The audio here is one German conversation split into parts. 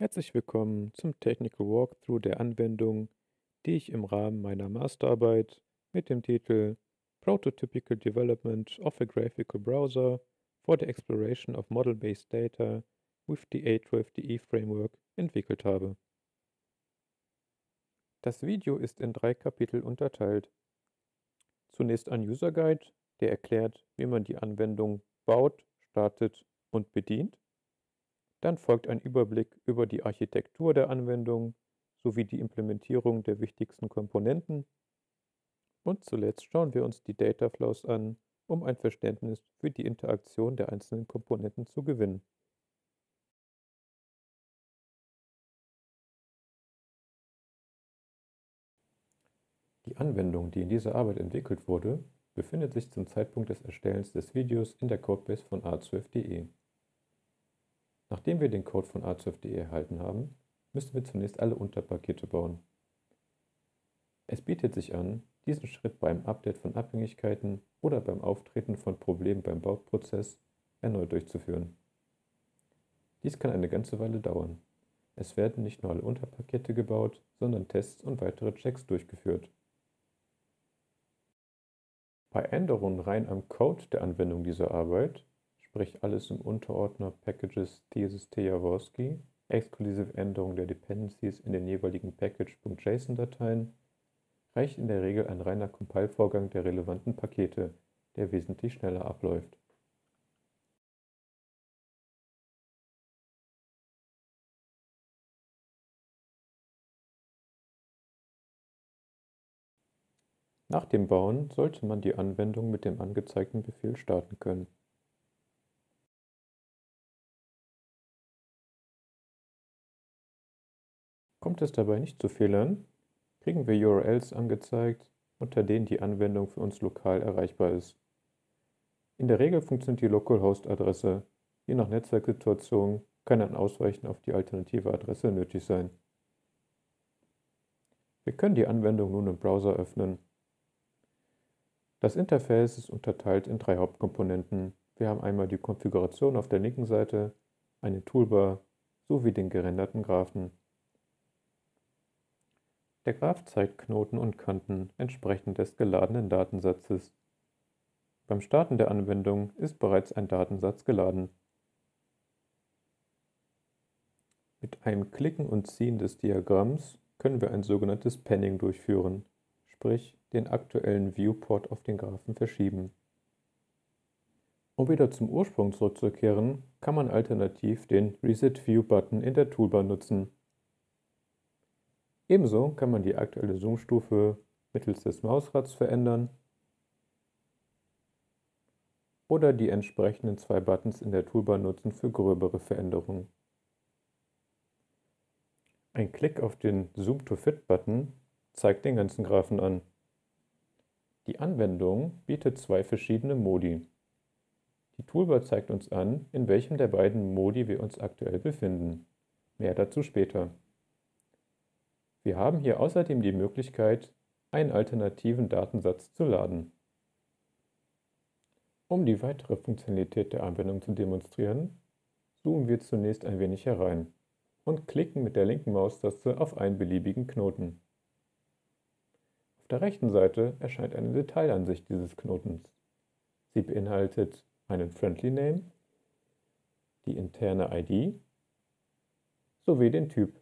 Herzlich willkommen zum Technical Walkthrough der Anwendung, die ich im Rahmen meiner Masterarbeit mit dem Titel Prototypical Development of a Graphical Browser for the Exploration of Model-Based Data with the A12DE Framework entwickelt habe. Das Video ist in 3 Kapitel unterteilt. Zunächst ein User Guide, der erklärt, wie man die Anwendung baut, startet und bedient. Dann folgt ein Überblick über die Architektur der Anwendung sowie die Implementierung der wichtigsten Komponenten. Und zuletzt schauen wir uns die Data Flows an, um ein Verständnis für die Interaktion der einzelnen Komponenten zu gewinnen. Die Anwendung, die in dieser Arbeit entwickelt wurde, befindet sich zum Zeitpunkt des Erstellens des Videos in der Codebase von A12.de. Nachdem wir den Code von A12.de erhalten haben, müssen wir zunächst alle Unterpakete bauen. Es bietet sich an, diesen Schritt beim Update von Abhängigkeiten oder beim Auftreten von Problemen beim Bauprozess erneut durchzuführen. Dies kann eine ganze Weile dauern. Es werden nicht nur alle Unterpakete gebaut, sondern Tests und weitere Checks durchgeführt. Bei Änderungen rein am Code der Anwendung dieser Arbeit, sprich alles im Unterordner Packages Thesis-Jaworski, exklusive Änderungen der Dependencies in den jeweiligen Package.json-Dateien, reicht in der Regel ein reiner Compile-Vorgang der relevanten Pakete, der wesentlich schneller abläuft. Nach dem Bauen sollte man die Anwendung mit dem angezeigten Befehl starten können. Kommt es dabei nicht zu Fehlern, kriegen wir URLs angezeigt, unter denen die Anwendung für uns lokal erreichbar ist. In der Regel funktioniert die Localhost-Adresse. Je nach Netzwerksituation kann ein Ausweichen auf die alternative Adresse nötig sein. Wir können die Anwendung nun im Browser öffnen. Das Interface ist unterteilt in 3 Hauptkomponenten. Wir haben einmal die Konfiguration auf der linken Seite, eine Toolbar sowie den gerenderten Graphen. Der Graph zeigt Knoten und Kanten entsprechend des geladenen Datensatzes. Beim Starten der Anwendung ist bereits ein Datensatz geladen. Mit einem Klicken und Ziehen des Diagramms können wir ein sogenanntes Panning durchführen, sprich den aktuellen Viewport auf den Graphen verschieben. Um wieder zum Ursprung zurückzukehren, kann man alternativ den Reset View Button in der Toolbar nutzen. Ebenso kann man die aktuelle Zoomstufe mittels des Mausrads verändern oder die entsprechenden 2 Buttons in der Toolbar nutzen für gröbere Veränderungen. Ein Klick auf den Zoom to Fit Button zeigt den ganzen Graphen an. Die Anwendung bietet 2 verschiedene Modi. Die Toolbar zeigt uns an, in welchem der beiden Modi wir uns aktuell befinden. Mehr dazu später. Wir haben hier außerdem die Möglichkeit, einen alternativen Datensatz zu laden. Um die weitere Funktionalität der Anwendung zu demonstrieren, zoomen wir zunächst ein wenig herein und klicken mit der linken Maustaste auf einen beliebigen Knoten. Auf der rechten Seite erscheint eine Detailansicht dieses Knotens. Sie beinhaltet einen Friendly Name, die interne ID sowie den Typ.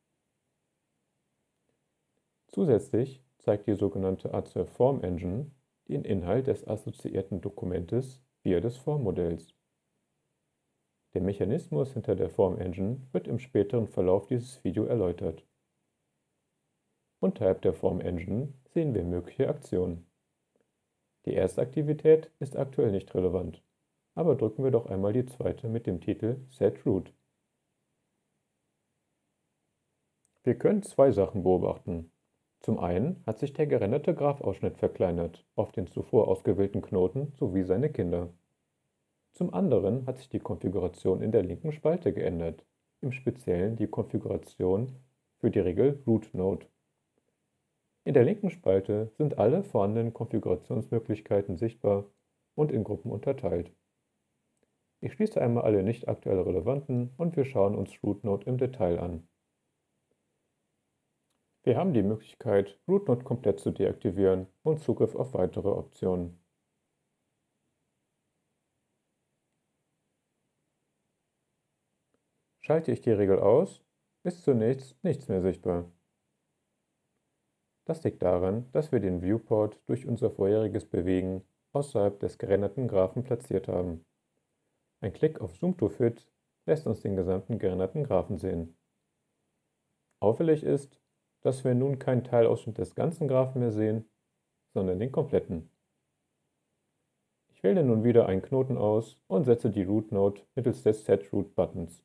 Zusätzlich zeigt die sogenannte A12 Form Engine den Inhalt des assoziierten Dokumentes via des Formmodells. Der Mechanismus hinter der Form Engine wird im späteren Verlauf dieses Videos erläutert. Unterhalb der Form Engine sehen wir mögliche Aktionen. Die erste Aktivität ist aktuell nicht relevant, aber drücken wir doch einmal die zweite mit dem Titel Set Root. Wir können 2 Sachen beobachten. Zum einen hat sich der gerenderte Graphausschnitt verkleinert auf den zuvor ausgewählten Knoten sowie seine Kinder. Zum anderen hat sich die Konfiguration in der linken Spalte geändert, im Speziellen die Konfiguration für die Regel Root Node. In der linken Spalte sind alle vorhandenen Konfigurationsmöglichkeiten sichtbar und in Gruppen unterteilt. Ich schließe einmal alle nicht aktuell relevanten und wir schauen uns RootNode im Detail an. Wir haben die Möglichkeit, RootNode komplett zu deaktivieren und Zugriff auf weitere Optionen. Schalte ich die Regel aus, ist zunächst nichts mehr sichtbar. Das liegt daran, dass wir den Viewport durch unser vorheriges Bewegen außerhalb des gerenderten Graphen platziert haben. Ein Klick auf Zoom to Fit lässt uns den gesamten gerenderten Graphen sehen. Auffällig ist, dass wir nun keinen Teilausschnitt des ganzen Graphen mehr sehen, sondern den kompletten. Ich wähle nun wieder einen Knoten aus und setze die RootNode mittels des SetRoot-Buttons.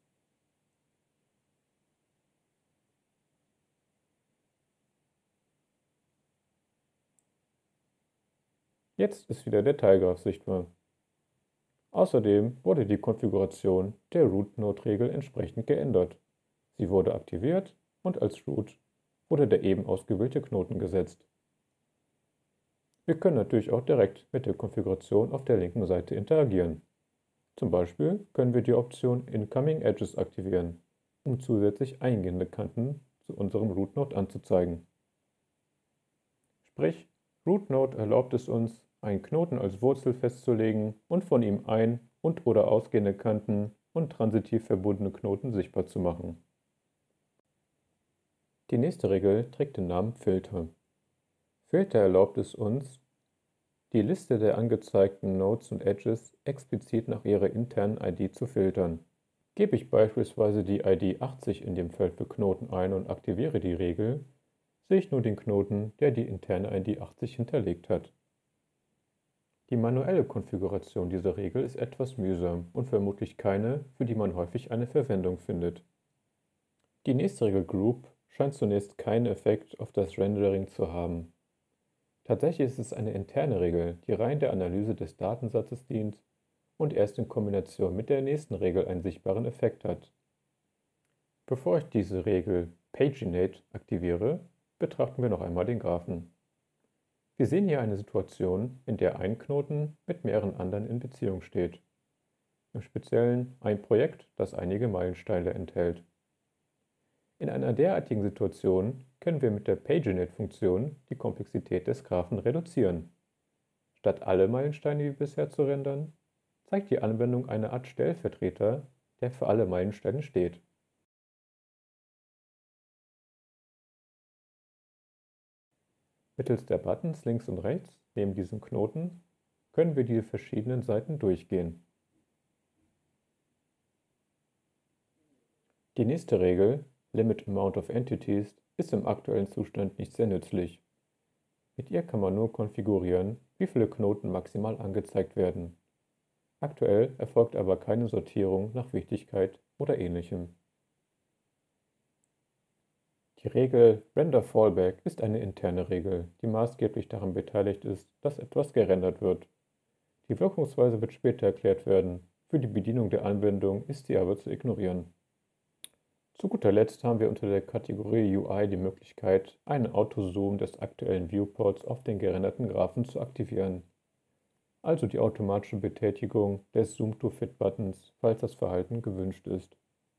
Jetzt ist wieder der Teilgraph sichtbar. Außerdem wurde die Konfiguration der RootNode-Regel entsprechend geändert. Sie wurde aktiviert und als Root wurde der eben ausgewählte Knoten gesetzt. Wir können natürlich auch direkt mit der Konfiguration auf der linken Seite interagieren. Zum Beispiel können wir die Option Incoming Edges aktivieren, um zusätzlich eingehende Kanten zu unserem RootNode anzuzeigen. Sprich, RootNode erlaubt es uns, einen Knoten als Wurzel festzulegen und von ihm ein- und/oder ausgehende Kanten und transitiv verbundene Knoten sichtbar zu machen. Die nächste Regel trägt den Namen Filter. Filter erlaubt es uns, die Liste der angezeigten Nodes und Edges explizit nach ihrer internen ID zu filtern. Gebe ich beispielsweise die ID 80 in dem Feld für Knoten ein und aktiviere die Regel, sehe ich nur den Knoten, der die interne ID 80 hinterlegt hat. Die manuelle Konfiguration dieser Regel ist etwas mühsam und vermutlich keine, für die man häufig eine Verwendung findet. Die nächste Regel Group scheint zunächst keinen Effekt auf das Rendering zu haben. Tatsächlich ist es eine interne Regel, die rein der Analyse des Datensatzes dient und erst in Kombination mit der nächsten Regel einen sichtbaren Effekt hat. Bevor ich diese Regel Paginate aktiviere, betrachten wir noch einmal den Graphen. Wir sehen hier eine Situation, in der ein Knoten mit mehreren anderen in Beziehung steht. Im Speziellen ein Projekt, das einige Meilensteine enthält. In einer derartigen Situation können wir mit der Paginate-Funktion die Komplexität des Graphen reduzieren. Statt alle Meilensteine wie bisher zu rendern, zeigt die Anwendung eine Art Stellvertreter, der für alle Meilensteine steht. Mittels der Buttons links und rechts neben diesem Knoten können wir die verschiedenen Seiten durchgehen. Die nächste Regel, Limit Amount of Entities, ist im aktuellen Zustand nicht sehr nützlich. Mit ihr kann man nur konfigurieren, wie viele Knoten maximal angezeigt werden. Aktuell erfolgt aber keine Sortierung nach Wichtigkeit oder ähnlichem. Die Regel Render Fallback ist eine interne Regel, die maßgeblich daran beteiligt ist, dass etwas gerendert wird. Die Wirkungsweise wird später erklärt werden, für die Bedienung der Anwendung ist sie aber zu ignorieren. Zu guter Letzt haben wir unter der Kategorie UI die Möglichkeit, einen Autozoom des aktuellen Viewports auf den gerenderten Graphen zu aktivieren, also die automatische Betätigung des Zoom-to-Fit-Buttons, falls das Verhalten gewünscht ist.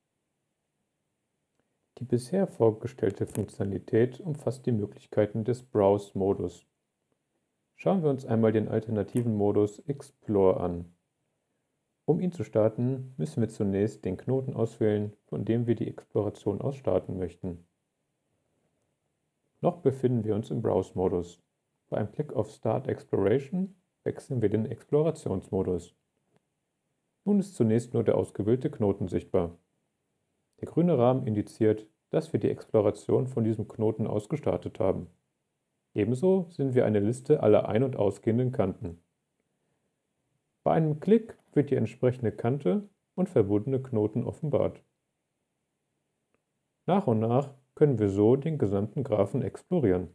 Die bisher vorgestellte Funktionalität umfasst die Möglichkeiten des Browse-Modus. Schauen wir uns einmal den alternativen Modus Explore an. Um ihn zu starten, müssen wir zunächst den Knoten auswählen, von dem wir die Exploration aus starten möchten. Noch befinden wir uns im Browse-Modus. Bei einem Klick auf Start Exploration wechseln wir den Explorationsmodus. Nun ist zunächst nur der ausgewählte Knoten sichtbar. Der grüne Rahmen indiziert, dass wir die Exploration von diesem Knoten aus gestartet haben. Ebenso sehen wir eine Liste aller ein- und ausgehenden Kanten. Bei einem Klick wird die entsprechende Kante und verbundene Knoten offenbart. Nach und nach können wir so den gesamten Graphen explorieren.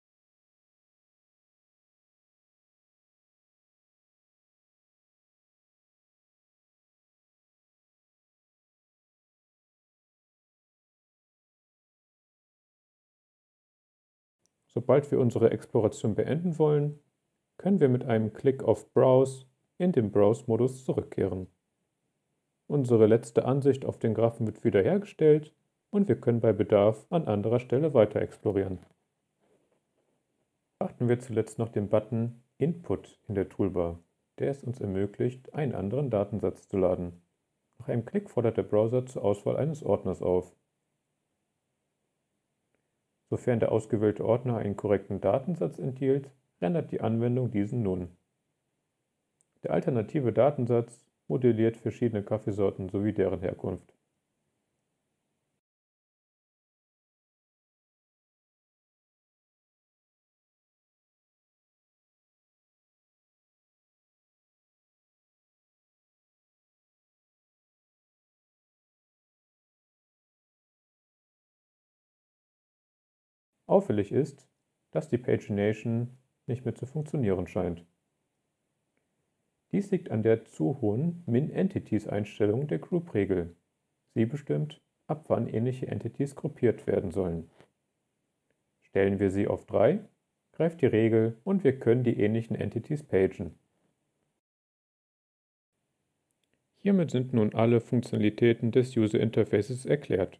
Sobald wir unsere Exploration beenden wollen, können wir mit einem Klick auf Browse in den Browse-Modus zurückkehren. Unsere letzte Ansicht auf den Graphen wird wiederhergestellt und wir können bei Bedarf an anderer Stelle weiter explorieren. Beachten wir zuletzt noch den Button Input in der Toolbar, der es uns ermöglicht, einen anderen Datensatz zu laden. Nach einem Klick fordert der Browser zur Auswahl eines Ordners auf. Sofern der ausgewählte Ordner einen korrekten Datensatz enthielt, rendert die Anwendung diesen nun. Der alternative Datensatz modelliert verschiedene Kaffeesorten sowie deren Herkunft. Auffällig ist, dass die Pagination nicht mehr zu funktionieren scheint. Dies liegt an der zu hohen Min-Entities-Einstellung der Group-Regel. Sie bestimmt, ab wann ähnliche Entities gruppiert werden sollen. Stellen wir sie auf 3, greift die Regel und wir können die ähnlichen Entities pagen. Hiermit sind nun alle Funktionalitäten des User Interfaces erklärt.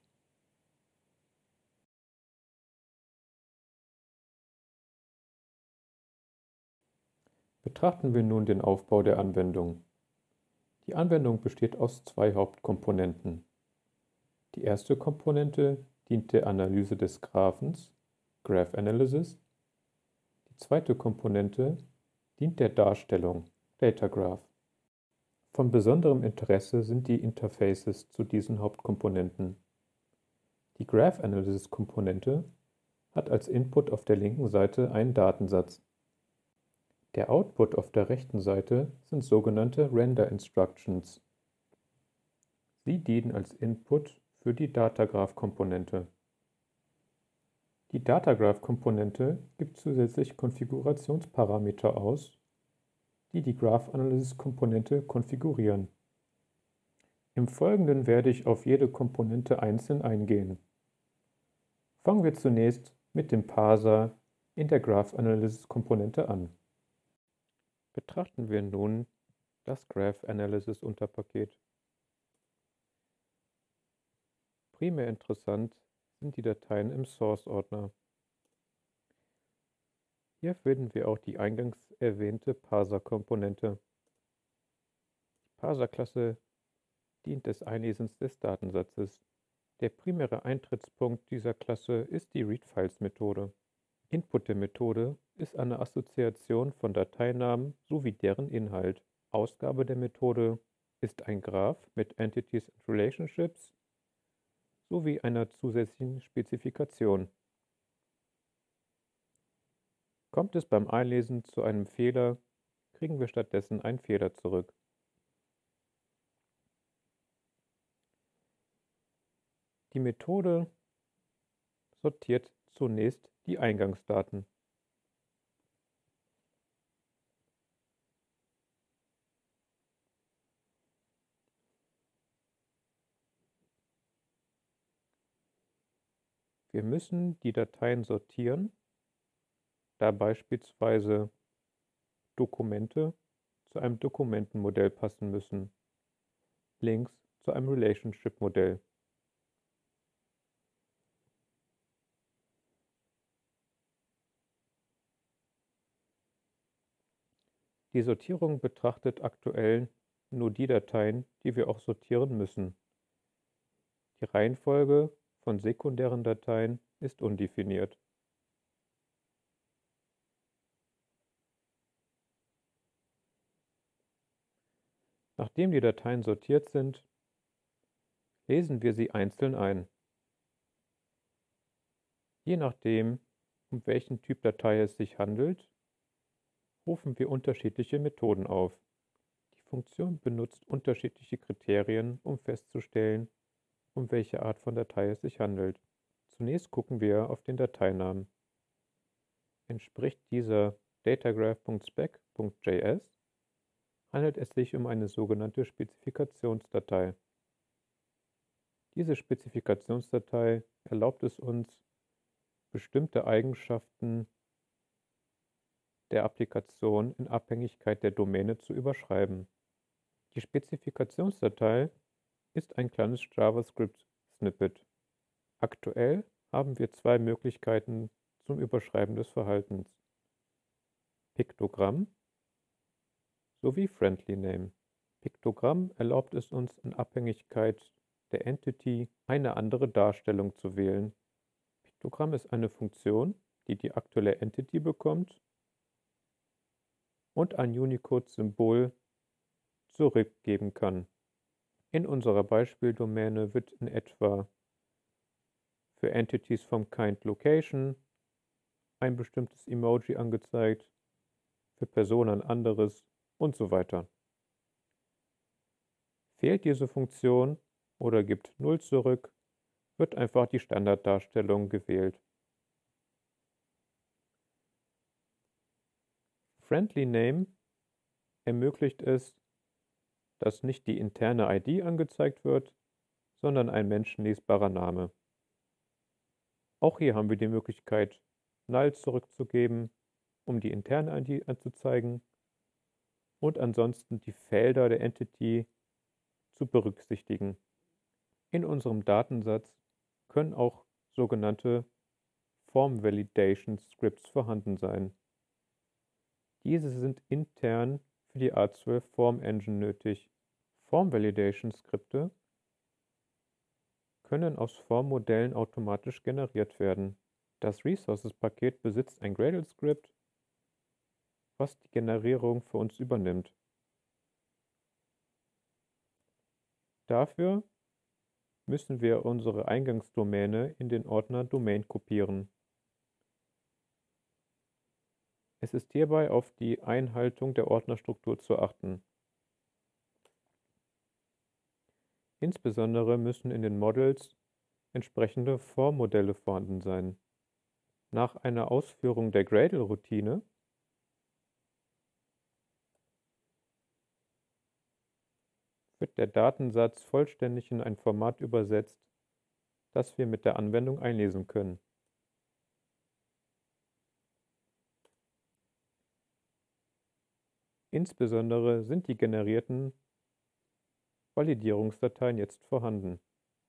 Betrachten wir nun den Aufbau der Anwendung. Die Anwendung besteht aus 2 Hauptkomponenten. Die erste Komponente dient der Analyse des Graphens, Graph Analysis. Die zweite Komponente dient der Darstellung, Data Graph. Von besonderem Interesse sind die Interfaces zu diesen Hauptkomponenten. Die Graph Analysis Komponente hat als Input auf der linken Seite einen Datensatz. Der Output auf der rechten Seite sind sogenannte Render Instructions. Sie dienen als Input für die Datagraph-Komponente. Die Datagraph-Komponente gibt zusätzlich Konfigurationsparameter aus, die die Graph Analysis-Komponente konfigurieren. Im Folgenden werde ich auf jede Komponente einzeln eingehen. Fangen wir zunächst mit dem Parser in der Graph Analysis-Komponente an. Betrachten wir nun das Graph Analysis Unterpaket. Primär interessant sind die Dateien im Source-Ordner. Hier finden wir auch die eingangs erwähnte Parser-Komponente. Die Parser-Klasse dient des Einlesens des Datensatzes. Der primäre Eintrittspunkt dieser Klasse ist die Readfiles-Methode. Input der Methode ist eine Assoziation von Dateinamen sowie deren Inhalt. Ausgabe der Methode ist ein Graph mit Entities and Relationships sowie einer zusätzlichen Spezifikation. Kommt es beim Einlesen zu einem Fehler, kriegen wir stattdessen einen Fehler zurück. Die Methode sortiert zunächst die Eingangsdaten. Wir müssen die Dateien sortieren, da beispielsweise Dokumente zu einem Dokumentenmodell passen müssen, Links zu einem Relationship-Modell. Die Sortierung betrachtet aktuell nur die Dateien, die wir auch sortieren müssen. Die Reihenfolge von sekundären Dateien ist undefiniert. Nachdem die Dateien sortiert sind, lesen wir sie einzeln ein. Je nachdem, um welchen Typ Datei es sich handelt, rufen wir unterschiedliche Methoden auf. Die Funktion benutzt unterschiedliche Kriterien, um festzustellen, um welche Art von Datei es sich handelt. Zunächst gucken wir auf den Dateinamen. Entspricht dieser datagraph.spec.js, handelt es sich um eine sogenannte Spezifikationsdatei. Diese Spezifikationsdatei erlaubt es uns, bestimmte Eigenschaften der Applikation in Abhängigkeit der Domäne zu überschreiben. Die Spezifikationsdatei ist ein kleines JavaScript-Snippet. Aktuell haben wir zwei Möglichkeiten zum Überschreiben des Verhaltens: Piktogramm sowie Friendly Name. Piktogramm erlaubt es uns in Abhängigkeit der Entity eine andere Darstellung zu wählen. Piktogramm ist eine Funktion, die die aktuelle Entity bekommt und ein Unicode-Symbol zurückgeben kann. In unserer Beispieldomäne wird in etwa für Entities vom Kind Location ein bestimmtes Emoji angezeigt, für Personen ein anderes und so weiter. Fehlt diese Funktion oder gibt 0 zurück, wird einfach die Standarddarstellung gewählt. Friendly Name ermöglicht es, dass nicht die interne ID angezeigt wird, sondern ein menschenlesbarer Name. Auch hier haben wir die Möglichkeit, null zurückzugeben, um die interne ID anzuzeigen, und ansonsten die Felder der Entity zu berücksichtigen. In unserem Datensatz können auch sogenannte Form Validation Scripts vorhanden sein. Diese sind intern für die A12 Form Engine nötig. Form Validation Skripte können aus Formmodellen automatisch generiert werden. Das Resources-Paket besitzt ein Gradle-Skript, was die Generierung für uns übernimmt. Dafür müssen wir unsere Eingangsdomäne in den Ordner Domain kopieren. Es ist hierbei auf die Einhaltung der Ordnerstruktur zu achten. Insbesondere müssen in den Models entsprechende Formmodelle vorhanden sein. Nach einer Ausführung der Gradle-Routine wird der Datensatz vollständig in ein Format übersetzt, das wir mit der Anwendung einlesen können. Insbesondere sind die generierten Validierungsdateien jetzt vorhanden.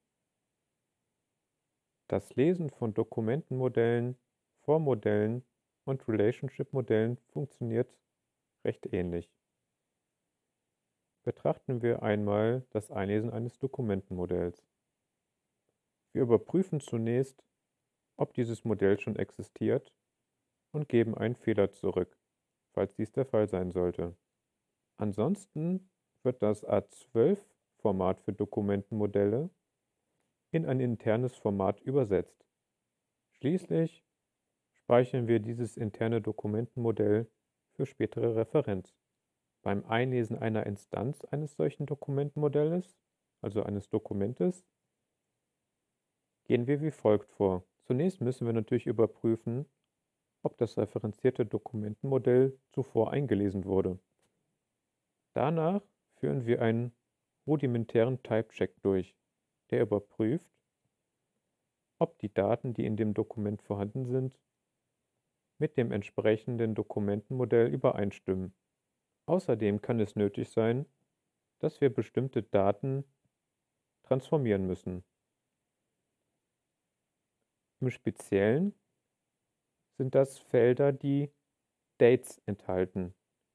Das Lesen von Dokumentenmodellen, Formmodellen und Relationship-Modellen funktioniert recht ähnlich. Betrachten wir einmal das Einlesen eines Dokumentenmodells. Wir überprüfen zunächst, ob dieses Modell schon existiert, und geben einen Fehler zurück, falls dies der Fall sein sollte. Ansonsten wird das A12-Format für Dokumentenmodelle in ein internes Format übersetzt. Schließlich speichern wir dieses interne Dokumentenmodell für spätere Referenz. Beim Einlesen einer Instanz eines solchen Dokumentenmodells, also eines Dokumentes, gehen wir wie folgt vor. Zunächst müssen wir natürlich überprüfen, ob das referenzierte Dokumentenmodell zuvor eingelesen wurde. Danach führen wir einen rudimentären Type-Check durch, der überprüft, ob die Daten, die in dem Dokument vorhanden sind, mit dem entsprechenden Dokumentenmodell übereinstimmen. Außerdem kann es nötig sein, dass wir bestimmte Daten transformieren müssen. Im Speziellen sind das Felder, die Dates enthalten.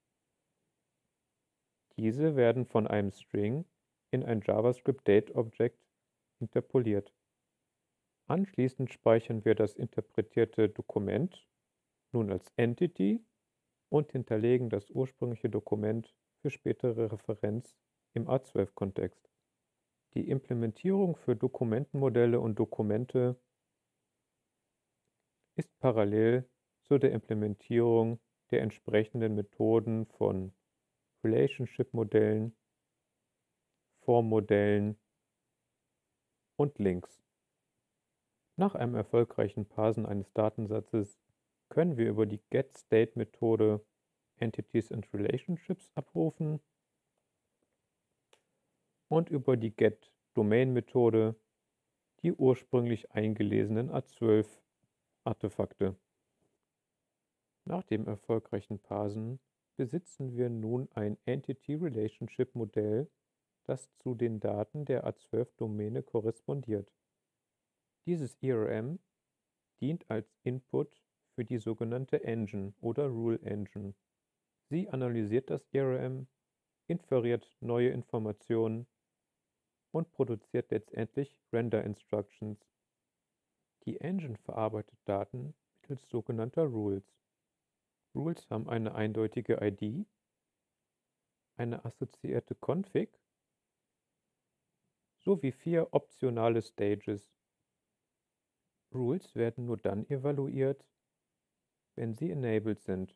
Diese werden von einem String in ein JavaScript Date Object interpoliert. Anschließend speichern wir das interpretierte Dokument nun als Entity und hinterlegen das ursprüngliche Dokument für spätere Referenz im A12-Kontext. Die Implementierung für Dokumentenmodelle und Dokumente ist parallel zu der Implementierung der entsprechenden Methoden von Relationship-Modellen, Formmodellen und Links. Nach einem erfolgreichen Parsen eines Datensatzes können wir über die getState-Methode Entities and Relationships abrufen und über die getDomain-Methode die ursprünglich eingelesenen A12-Artefakte. Nach dem erfolgreichen Parsen besitzen wir nun ein Entity-Relationship-Modell das zu den Daten der A12-Domäne korrespondiert. Dieses ERM dient als Input für die sogenannte Engine oder Rule Engine. Sie analysiert das ERM, inferiert neue Informationen und produziert letztendlich Render Instructions. Die Engine verarbeitet Daten mittels sogenannter Rules. Rules haben eine eindeutige ID, eine assoziierte Config sowie 4 optionale Stages. Rules werden nur dann evaluiert, wenn sie enabled sind.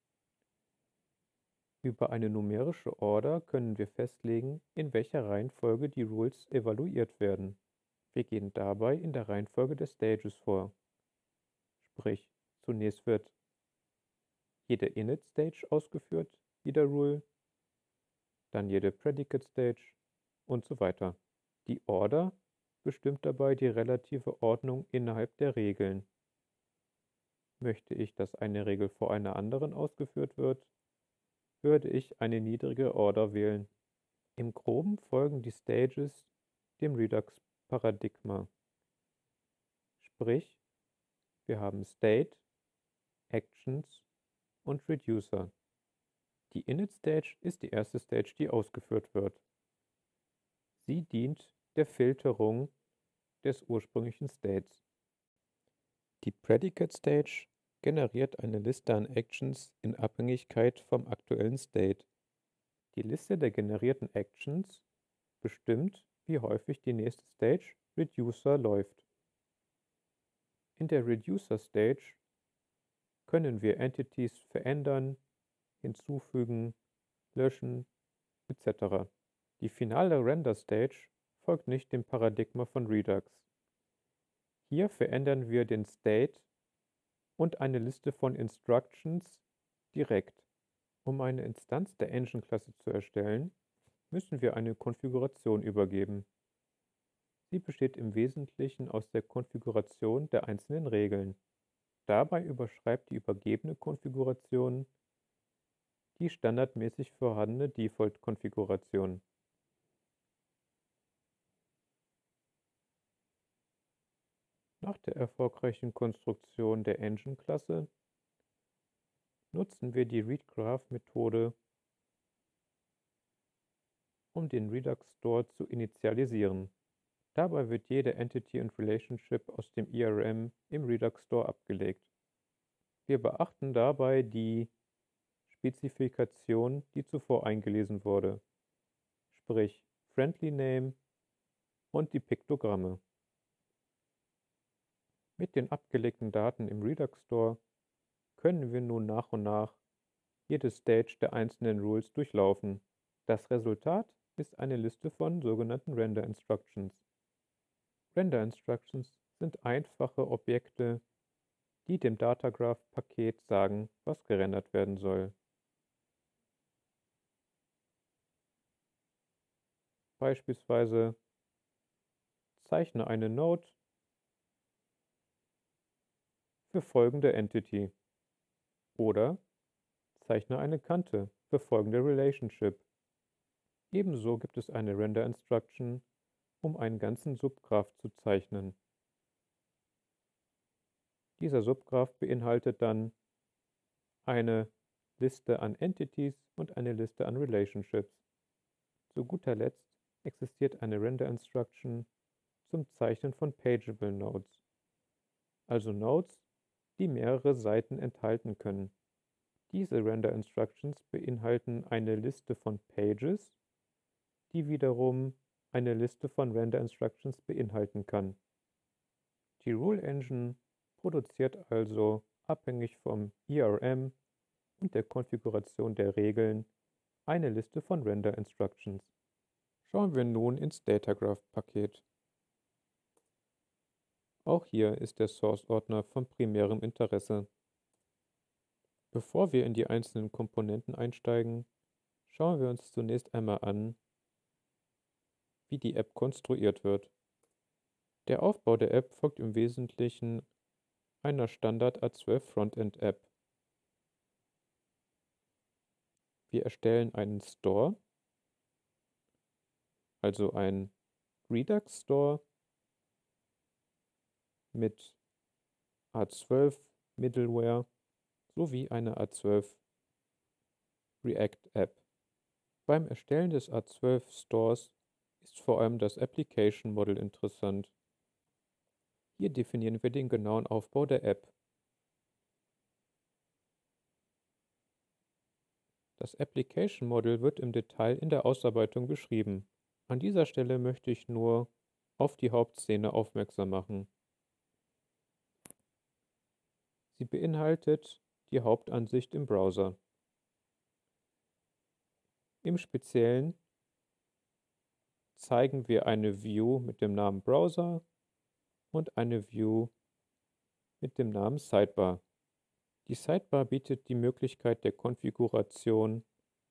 Über eine numerische Order können wir festlegen, in welcher Reihenfolge die Rules evaluiert werden. Wir gehen dabei in der Reihenfolge der Stages vor. Sprich, zunächst wird jede Init-Stage ausgeführt, jeder Rule, dann jede Predicate-Stage und so weiter. Die Order bestimmt dabei die relative Ordnung innerhalb der Regeln. Möchte ich, dass eine Regel vor einer anderen ausgeführt wird, würde ich eine niedrige Order wählen. Im Groben folgen die Stages dem Redux-Paradigma. Sprich, wir haben State, Actions und Reducer. Die Init-Stage ist die erste Stage, die ausgeführt wird. Sie dient der Filterung des ursprünglichen States. Die Predicate-Stage generiert eine Liste an Actions in Abhängigkeit vom aktuellen State. Die Liste der generierten Actions bestimmt, wie häufig die nächste Stage Reducer läuft. In der Reducer-Stage können wir Entities verändern, hinzufügen, löschen etc. Die finale Render-Stage folgt nicht dem Paradigma von Redux. Hier verändern wir den State und eine Liste von Instructions direkt. Um eine Instanz der Engine-Klasse zu erstellen, müssen wir eine Konfiguration übergeben. Sie besteht im Wesentlichen aus der Konfiguration der einzelnen Regeln. Dabei überschreibt die übergebene Konfiguration die standardmäßig vorhandene Default-Konfiguration. Nach der erfolgreichen Konstruktion der Engine-Klasse nutzen wir die readgraph-Methode, um den Redux Store zu initialisieren. Dabei wird jede Entity und Relationship aus dem ERM im Redux Store abgelegt. Wir beachten dabei die Spezifikation, die zuvor eingelesen wurde, sprich Friendly Name und die Piktogramme. Mit den abgelegten Daten im Redux Store können wir nun nach und nach jede Stage der einzelnen Rules durchlaufen. Das Resultat ist eine Liste von sogenannten Render Instructions. Render Instructions sind einfache Objekte, die dem Datagraph-Paket sagen, was gerendert werden soll. Beispielsweise zeichne eine Node für folgende Entity oder zeichne eine Kante für folgende Relationship. Ebenso gibt es eine Render Instruction, um einen ganzen Subgraph zu zeichnen. Dieser Subgraph beinhaltet dann eine Liste an Entities und eine Liste an Relationships. Zu guter Letzt existiert eine Render Instruction zum Zeichnen von Pageable Nodes, also Nodes, die mehrere Seiten enthalten können. Diese Render Instructions beinhalten eine Liste von Pages, die wiederum eine Liste von Render Instructions beinhalten kann. Die Rule Engine produziert also abhängig vom ERM und der Konfiguration der Regeln eine Liste von Render Instructions. Schauen wir nun ins Datagraph-Paket. Auch hier ist der Source-Ordner von primärem Interesse. Bevor wir in die einzelnen Komponenten einsteigen, schauen wir uns zunächst einmal an, wie die App konstruiert wird. Der Aufbau der App folgt im Wesentlichen einer Standard A12 Frontend App. Wir erstellen einen Store, also ein Redux Store mit A12 Middleware sowie eine A12 React App. Beim Erstellen des A12 Stores ist vor allem das Application Model interessant. Hier definieren wir den genauen Aufbau der App. Das Application Model wird im Detail in der Ausarbeitung beschrieben. An dieser Stelle möchte ich nur auf die Hauptszene aufmerksam machen. Sie beinhaltet die Hauptansicht im Browser. Im Speziellen zeigen wir eine View mit dem Namen Browser und eine View mit dem Namen Sidebar. Die Sidebar bietet die Möglichkeit der Konfiguration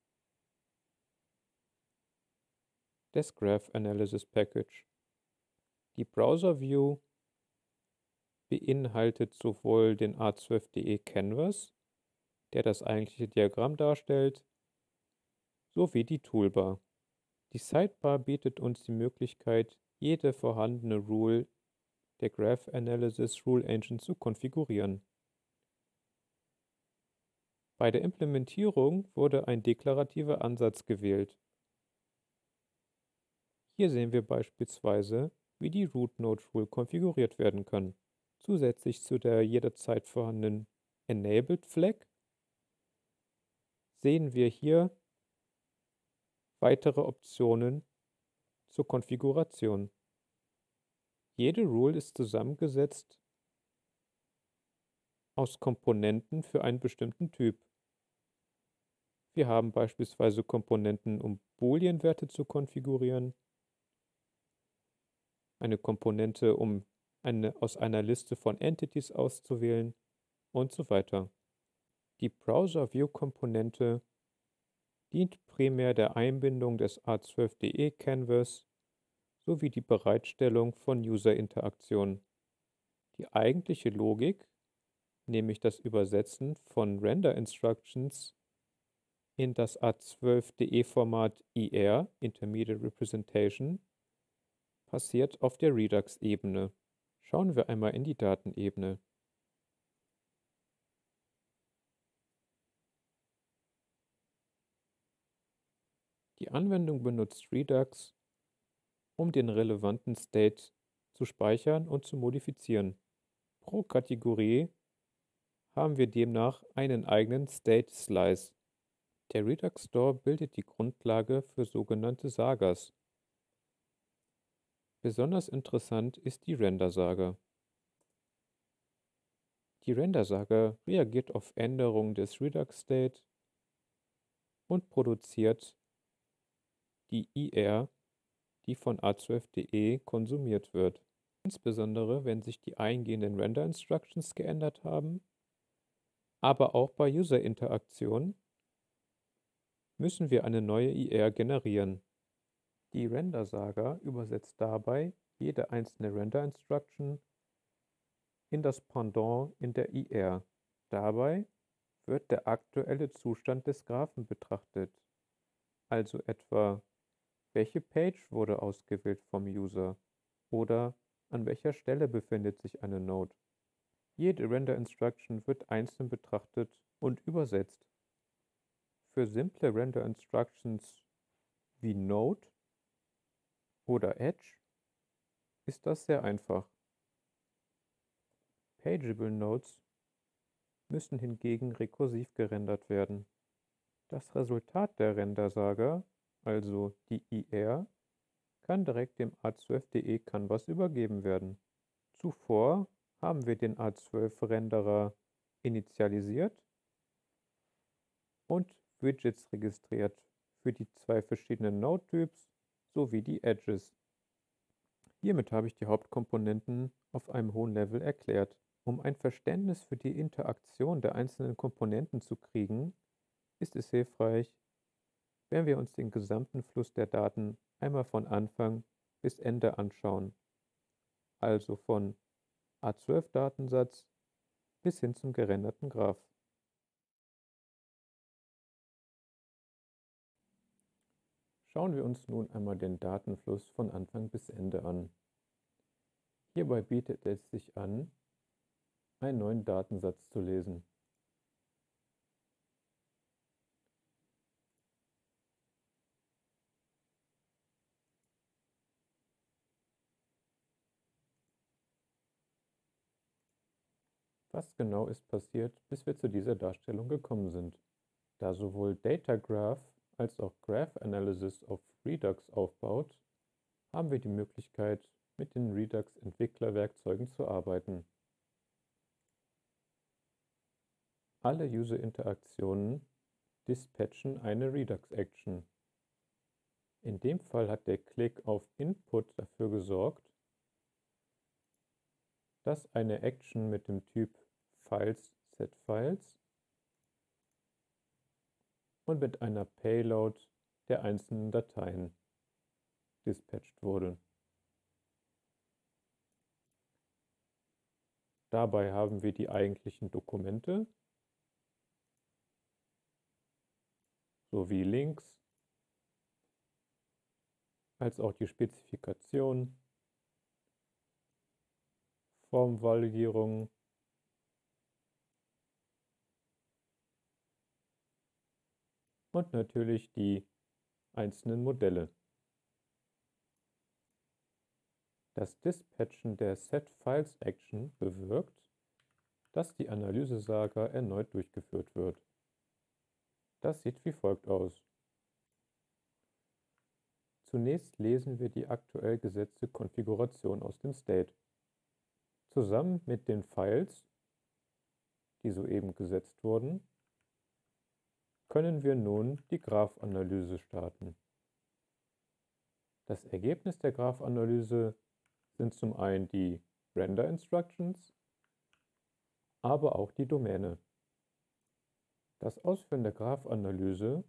des Graph Analysis Package. Die Browser View beinhaltet sowohl den A12.de Canvas, der das eigentliche Diagramm darstellt, sowie die Toolbar. Die Sidebar bietet uns die Möglichkeit, jede vorhandene Rule der Graph Analysis Rule Engine zu konfigurieren. Bei der Implementierung wurde ein deklarativer Ansatz gewählt. Hier sehen wir beispielsweise, wie die Root Node Rule konfiguriert werden kann. Zusätzlich zu der jederzeit vorhandenen Enabled Flag sehen wir hier weitere Optionen zur Konfiguration. Jede Rule ist zusammengesetzt aus Komponenten für einen bestimmten Typ. Wir haben beispielsweise Komponenten, um Boolean-Werte zu konfigurieren, eine Komponente, um aus einer Liste von Entities auszuwählen und so weiter. Die Browser-View-Komponente dient primär der Einbindung des A12.de Canvas sowie die Bereitstellung von User-Interaktionen. Die eigentliche Logik, nämlich das Übersetzen von Render-Instructions in das A12.de-Format IR, Intermediate Representation, passiert auf der Redux-Ebene. Schauen wir einmal in die Datenebene. Die Anwendung benutzt Redux, um den relevanten State zu speichern und zu modifizieren. Pro Kategorie haben wir demnach einen eigenen State Slice. Der Redux Store bildet die Grundlage für sogenannte Sagas. Besonders interessant ist die Render-Saga. Die Render-Saga reagiert auf Änderungen des Redux-State und produziert die IR, die von A12.de konsumiert wird. Insbesondere, wenn sich die eingehenden Render-Instructions geändert haben, aber auch bei User-Interaktion müssen wir eine neue IR generieren. Die Render-Saga übersetzt dabei jede einzelne Render-Instruction in das Pendant in der IR. Dabei wird der aktuelle Zustand des Graphen betrachtet, also etwa, welche Page wurde ausgewählt vom User oder an welcher Stelle befindet sich eine Node. Jede Render-Instruction wird einzeln betrachtet und übersetzt. Für simple Render-Instructions wie Node oder Edge ist das sehr einfach. Pageable Nodes müssen hingegen rekursiv gerendert werden. Das Resultat der Render-Saga, also die IR, kann direkt dem A12.de Canvas übergeben werden. Zuvor haben wir den A12-Renderer initialisiert und Widgets registriert für die zwei verschiedenen Node-Typs sowie die Edges. Hiermit habe ich die Hauptkomponenten auf einem hohen Level erklärt. Um ein Verständnis für die Interaktion der einzelnen Komponenten zu kriegen, ist es hilfreich, wenn wir uns den gesamten Fluss der Daten einmal von Anfang bis Ende anschauen, also von A12-Datensatz bis hin zum gerenderten Graph. Schauen wir uns nun einmal den Datenfluss von Anfang bis Ende an. Hierbei bietet es sich an, einen neuen Datensatz zu lesen. Was genau ist passiert, bis wir zu dieser Darstellung gekommen sind? Da sowohl Datagraph als auch Graph Analysis auf Redux aufbaut, haben wir die Möglichkeit, mit den Redux-Entwicklerwerkzeugen zu arbeiten. Alle User-Interaktionen dispatchen eine Redux-Action. In dem Fall hat der Klick auf Input dafür gesorgt, dass eine Action mit dem Typ Files setFiles und mit einer Payload der einzelnen Dateien dispatcht wurde. Dabei haben wir die eigentlichen Dokumente sowie Links, als auch die Spezifikation, Formvalidierung und natürlich die einzelnen Modelle. Das Dispatchen der setFiles-Action bewirkt, dass die Analysesaga erneut durchgeführt wird. Das sieht wie folgt aus. Zunächst lesen wir die aktuell gesetzte Konfiguration aus dem State. Zusammen mit den Files, die soeben gesetzt wurden, können wir nun die Graphanalyse starten. Das Ergebnis der Graphanalyse sind zum einen die Render Instructions, aber auch die Domäne. Das Ausführen der Graphanalyse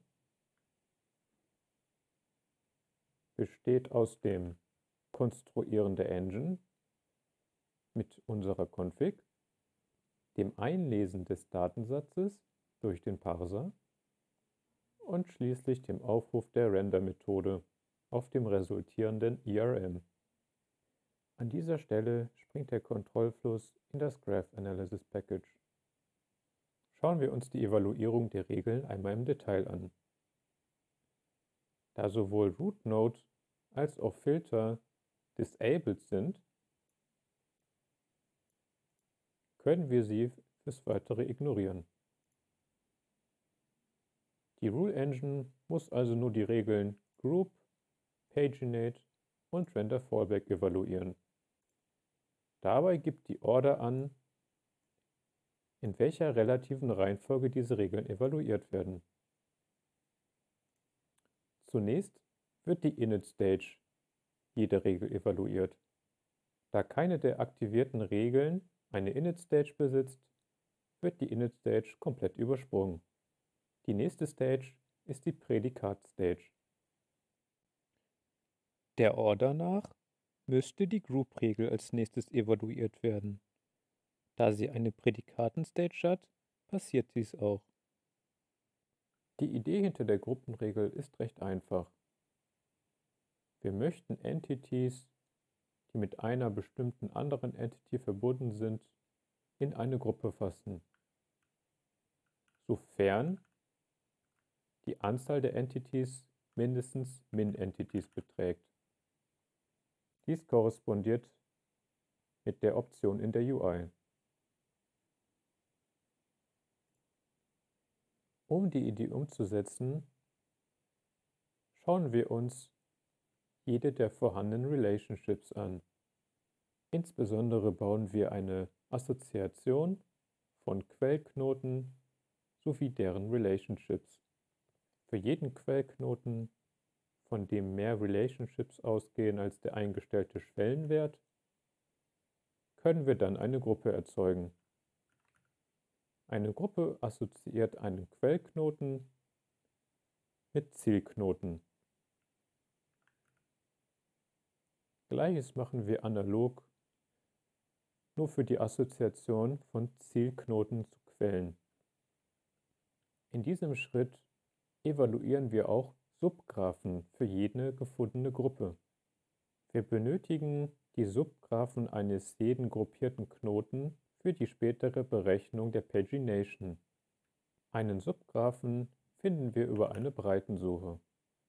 besteht aus dem Konstruieren der Engine mit unserer Config, dem Einlesen des Datensatzes durch den Parser und schließlich dem Aufruf der Render-Methode auf dem resultierenden ERM. An dieser Stelle springt der Kontrollfluss in das Graph Analysis Package. Schauen wir uns die Evaluierung der Regeln einmal im Detail an. Da sowohl Root Node als auch Filter disabled sind, können wir sie fürs Weitere ignorieren. Die Rule Engine muss also nur die Regeln Group, Paginate und Render Fallback evaluieren. Dabei gibt die Order an, in welcher relativen Reihenfolge diese Regeln evaluiert werden. Zunächst wird die Init-Stage jede Regel evaluiert. Da keine der aktivierten Regeln eine Init-Stage besitzt, wird die Init-Stage komplett übersprungen. Die nächste Stage ist die Prädikat-Stage. Der Order nach müsste die Group-Regel als nächstes evaluiert werden. Da sie eine Prädikaten-Stage hat, passiert dies auch. Die Idee hinter der Gruppenregel ist recht einfach. Wir möchten Entities, die mit einer bestimmten anderen Entity verbunden sind, in eine Gruppe fassen, sofern die Anzahl der Entities mindestens Min-Entities beträgt. Dies korrespondiert mit der Option in der UI. Um die Idee umzusetzen, schauen wir uns jede der vorhandenen Relationships an. Insbesondere bauen wir eine Assoziation von Quellknoten sowie deren Relationships. Für jeden Quellknoten, von dem mehr Relationships ausgehen als der eingestellte Schwellenwert, können wir dann eine Gruppe erzeugen. Eine Gruppe assoziiert einen Quellknoten mit Zielknoten. Gleiches machen wir analog nur für die Assoziation von Zielknoten zu Quellen. In diesem Schritt evaluieren wir auch Subgraphen für jede gefundene Gruppe. Wir benötigen die Subgraphen eines jeden gruppierten Knoten für die spätere Berechnung der Pagination. Einen Subgraphen finden wir über eine Breitensuche.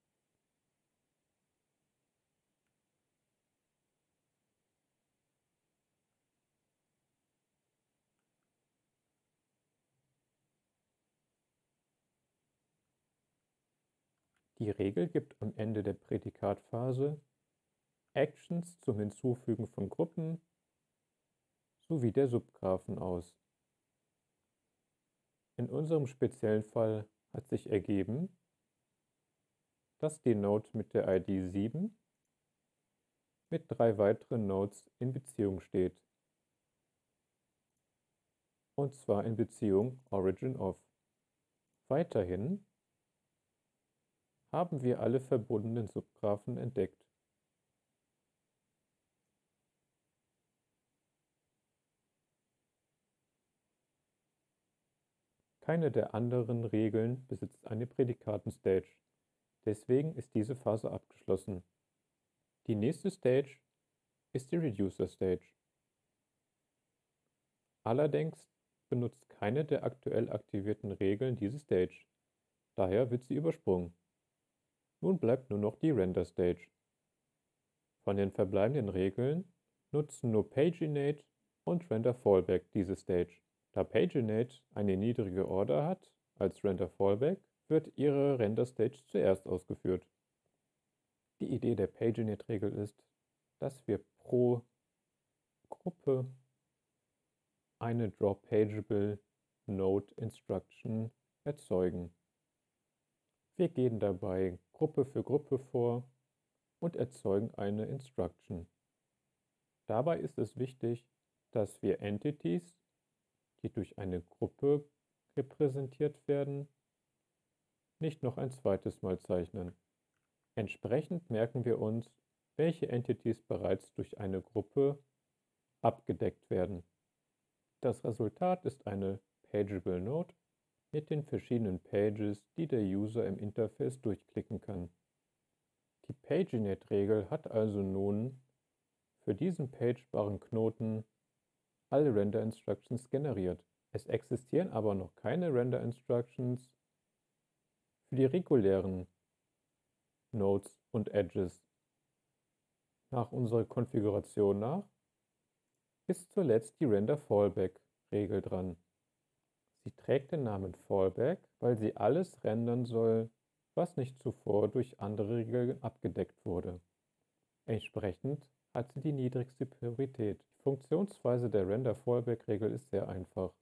Die Regel gibt am Ende der Prädikatphase Actions zum Hinzufügen von Gruppen sowie der Subgraphen aus. In unserem speziellen Fall hat sich ergeben, dass die Node mit der ID 7 mit 3 weiteren Nodes in Beziehung steht. Und zwar in Beziehung Origin of. Weiterhin haben wir alle verbundenen Subgraphen entdeckt. Keine der anderen Regeln besitzt eine Prädikatenstage, deswegen ist diese Phase abgeschlossen. Die nächste Stage ist die Reducer Stage. Allerdings benutzt keine der aktuell aktivierten Regeln diese Stage, daher wird sie übersprungen. Nun bleibt nur noch die Render Stage. Von den verbleibenden Regeln nutzen nur Paginate und Render Fallback diese Stage. Da Paginate eine niedrige Order hat als Render Fallback, wird ihre Render Stage zuerst ausgeführt. Die Idee der Paginate-Regel ist, dass wir pro Gruppe eine Draw-Pageable Node Instruction erzeugen. Wir gehen dabei Gruppe für Gruppe vor und erzeugen eine Instruction. Dabei ist es wichtig, dass wir Entities, die durch eine Gruppe repräsentiert werden, nicht noch ein zweites Mal zeichnen. Entsprechend merken wir uns, welche Entities bereits durch eine Gruppe abgedeckt werden. Das Resultat ist eine Pageable Node mit den verschiedenen Pages, die der User im Interface durchklicken kann. Die Paginate-Regel hat also nun für diesen pagebaren Knoten alle Render-Instructions generiert. Es existieren aber noch keine Render-Instructions für die regulären Nodes und Edges. Nach unserer Konfiguration nach ist zuletzt die Render-Fallback-Regel dran. Sie trägt den Namen Fallback, weil sie alles rendern soll, was nicht zuvor durch andere Regeln abgedeckt wurde. Entsprechend hat sie die niedrigste Priorität. Die Funktionsweise der Render-Fallback-Regel ist sehr einfach.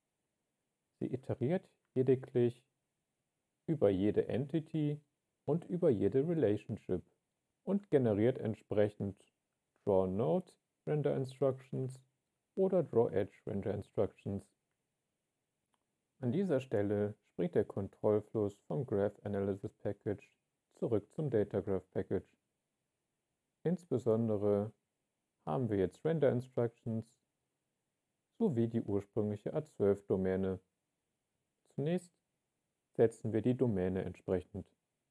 Sie iteriert lediglich über jede Entity und über jede Relationship und generiert entsprechend Draw-Node Render Instructions oder Draw-Edge Render Instructions. An dieser Stelle springt der Kontrollfluss vom Graph Analysis Package zurück zum Data Graph Package. Insbesondere haben wir jetzt Render Instructions sowie die ursprüngliche A12-Domäne. Zunächst setzen wir die Domäne entsprechend.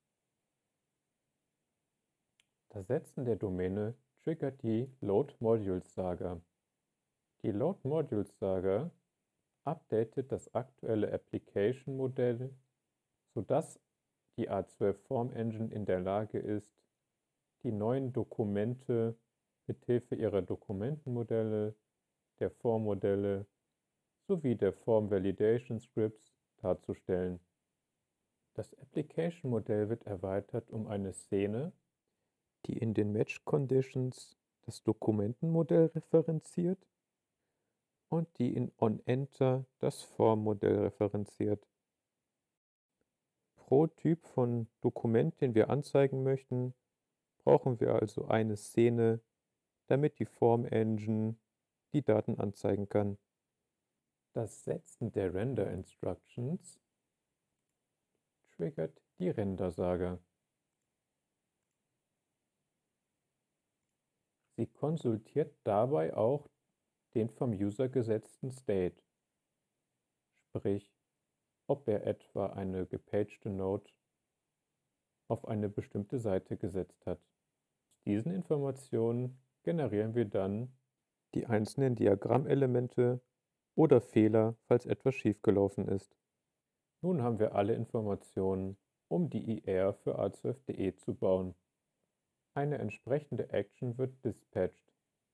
Das Setzen der Domäne triggert die Load Modules Saga. Die Load Modules Saga updatet das aktuelle Application-Modell, sodass die A12 Form Engine in der Lage ist, die neuen Dokumente mithilfe ihrer Dokumentenmodelle, der Formmodelle sowie der Form Validation Scripts darzustellen. Das Application-Modell wird erweitert um eine Szene, die in den Match Conditions das Dokumentenmodell referenziert und die in onEnter das Formmodell referenziert. Pro Typ von Dokument, den wir anzeigen möchten, brauchen wir also eine Szene, damit die Form-Engine die Daten anzeigen kann. Das Setzen der Render-Instructions triggert die Render-Saga. Sie konsultiert dabei auch den vom User gesetzten State, sprich, ob er etwa eine gepagte Node auf eine bestimmte Seite gesetzt hat. Aus diesen Informationen generieren wir dann die einzelnen Diagrammelemente oder Fehler, falls etwas schiefgelaufen ist. Nun haben wir alle Informationen, um die IR für A12.de zu bauen. Eine entsprechende Action wird dispatched.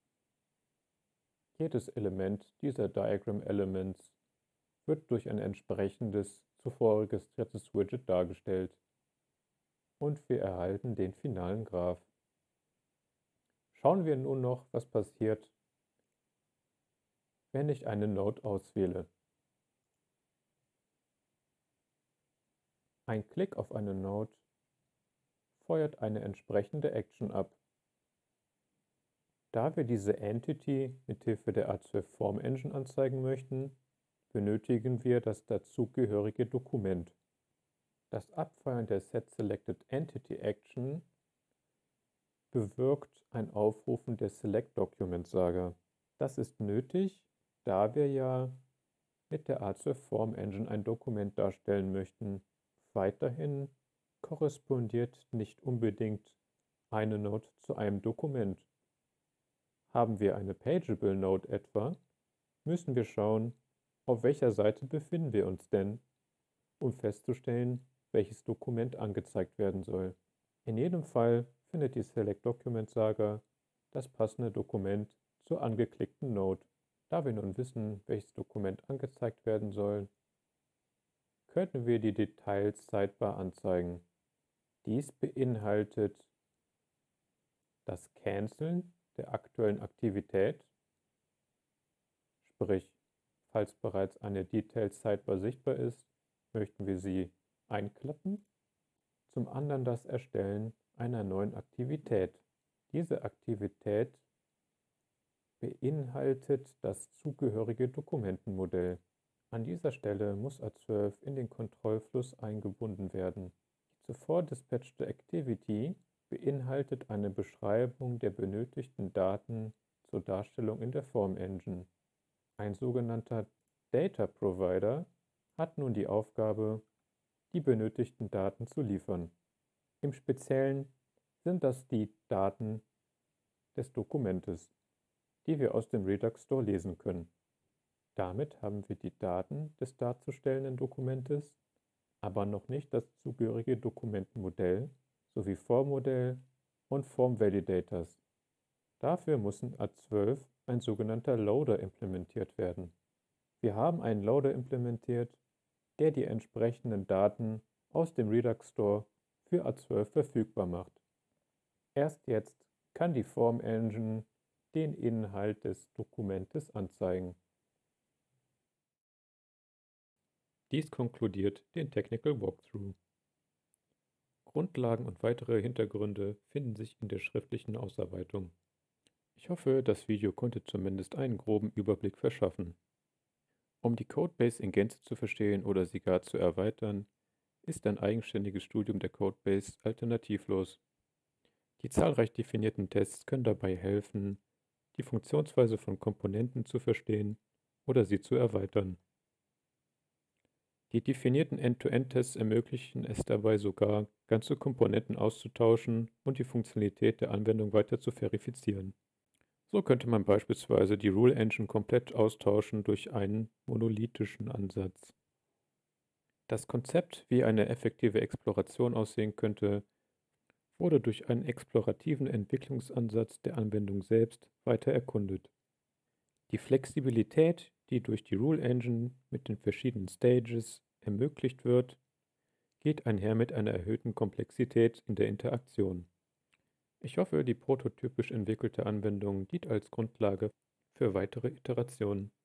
Jedes Element dieser Diagram Elements wird durch ein entsprechendes zuvor registriertes Widget dargestellt und wir erhalten den finalen Graph. Schauen wir nun noch, was passiert, wenn ich eine Node auswähle. Ein Klick auf eine Node feuert eine entsprechende Action ab. Da wir diese Entity mithilfe der A12 Form Engine anzeigen möchten, benötigen wir das dazugehörige Dokument. Das Abfeuern der setSelectedEntityAction bewirkt ein Aufrufen der SelectDocument-Saga. Das ist nötig, da wir ja mit der A12 Form Engine ein Dokument darstellen möchten. Weiterhin korrespondiert nicht unbedingt eine Node zu einem Dokument. Haben wir eine Pageable Node etwa, müssen wir schauen, auf welcher Seite befinden wir uns denn, um festzustellen, welches Dokument angezeigt werden soll. In jedem Fall findet die SelectDocument-Saga das passende Dokument zur angeklickten Node. Da wir nun wissen, welches Dokument angezeigt werden soll, können wir die Details Sidebar anzeigen. Dies beinhaltet das Canceln der aktuellen Aktivität, sprich, falls bereits eine Details Sidebar sichtbar ist, möchten wir sie einklappen. Zum anderen das Erstellen einer neuen Aktivität. Diese Aktivität beinhaltet das zugehörige Dokumentenmodell. An dieser Stelle muss A12 in den Kontrollfluss eingebunden werden. Die zuvor dispatchte Activity beinhaltet eine Beschreibung der benötigten Daten zur Darstellung in der Form Engine. Ein sogenannter Data Provider hat nun die Aufgabe, die benötigten Daten zu liefern. Im Speziellen sind das die Daten des Dokumentes, die wir aus dem Redux Store lesen können. Damit haben wir die Daten des darzustellenden Dokumentes, aber noch nicht das zugehörige Dokumentenmodell sowie Formmodell und Form Validators. Dafür muss in A12 ein sogenannter Loader implementiert werden. Wir haben einen Loader implementiert, der die entsprechenden Daten aus dem Redux Store für A12 verfügbar macht. Erst jetzt kann die Form Engine den Inhalt des Dokumentes anzeigen. Dies konkludiert den Technical Walkthrough. Grundlagen und weitere Hintergründe finden sich in der schriftlichen Ausarbeitung. Ich hoffe, das Video konnte zumindest einen groben Überblick verschaffen. Um die Codebase in Gänze zu verstehen oder sie gar zu erweitern, ist ein eigenständiges Studium der Codebase alternativlos. Die zahlreich definierten Tests können dabei helfen, die Funktionsweise von Komponenten zu verstehen oder sie zu erweitern. Die definierten End-to-End-Tests ermöglichen es dabei sogar, ganze Komponenten auszutauschen und die Funktionalität der Anwendung weiter zu verifizieren. So könnte man beispielsweise die Rule Engine komplett austauschen durch einen monolithischen Ansatz. Das Konzept, wie eine effektive Exploration aussehen könnte, wurde durch einen explorativen Entwicklungsansatz der Anwendung selbst weiter erkundet. Die Flexibilität, die durch die Rule Engine mit den verschiedenen Stages ermöglicht wird, geht einher mit einer erhöhten Komplexität in der Interaktion. Ich hoffe, die prototypisch entwickelte Anwendung dient als Grundlage für weitere Iterationen.